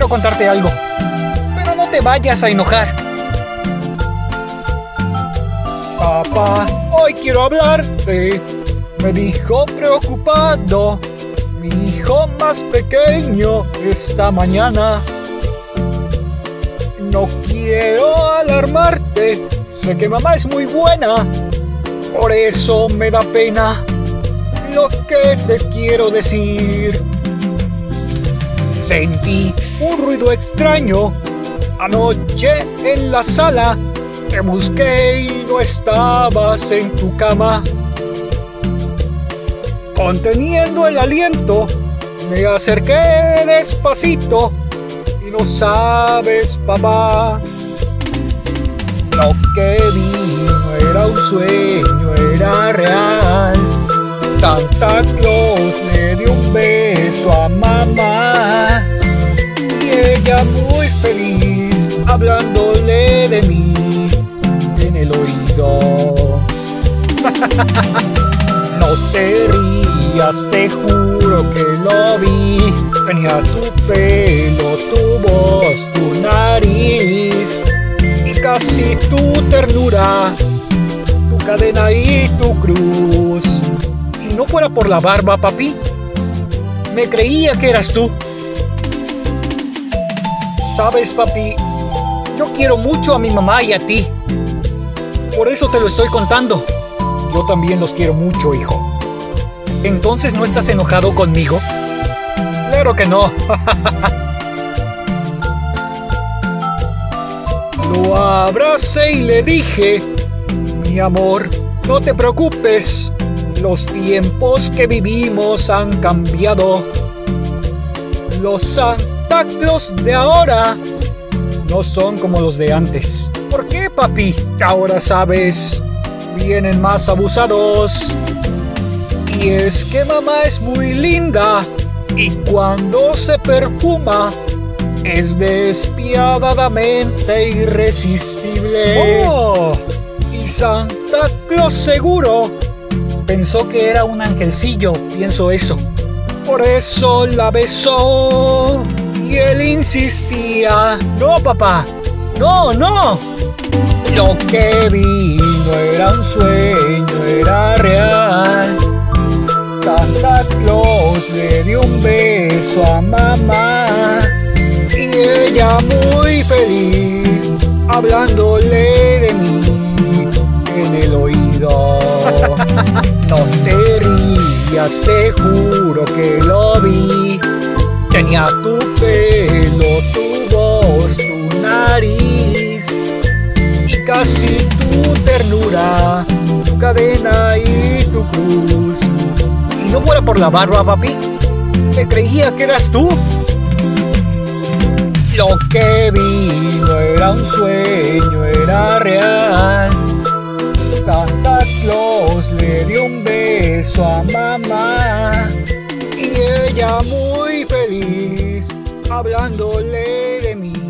contarte algo, pero no te vayas a enojar. Papá, hoy quiero hablarte. Me dijo preocupado mi hijo más pequeño esta mañana. No quiero alarmarte, sé que mamá es muy buena, por eso me da pena lo que te quiero decir. Sentí un ruido extraño anoche en la sala. Te busqué y no estabas en tu cama. Conteniendo el aliento, me acerqué despacito y no sabes, papá, lo que vi no era un sueño, era real. Santa Claus le dio un beso a mamá y ella muy feliz hablándole de mí en el oído. No te rías, te juro que lo vi. Tenía tu pelo, tu voz, tu nariz y casi tu ternura, tu cadena y tu cruz. Si no fuera por la barba, papi, me creía que eras tú. Sabes, papi, yo quiero mucho a mi mamá y a ti. Por eso te lo estoy contando. Yo también los quiero mucho, hijo. ¿Entonces no estás enojado conmigo? Claro que no. Lo abracé y le dije: mi amor, no te preocupes. Los tiempos que vivimos han cambiado. Los Santa Claus de ahora no son como los de antes. ¿Por qué, papi? Ahora sabes, vienen más abusados. Y es que mamá es muy linda y cuando se perfuma es despiadadamente irresistible. ¡Oh! Y Santa Claus seguro pensó que era un angelcillo, pienso eso. Por eso la besó y él insistía: no, papá, no, no. Lo que vi no era un sueño, era real. Santa Claus le dio un beso a mamá y ella muy feliz hablándole de mí en el oído. No te rías, te juro que lo vi. Tenía tu pelo, tu voz, tu nariz y casi tu ternura, tu cadena y tu cruz. Si no fuera por la barba, papi, me creía que eras tú. Lo que vi no era un sueño, era real. Santa Claus le dio un beso a mamá y ella muy feliz hablándole de mí.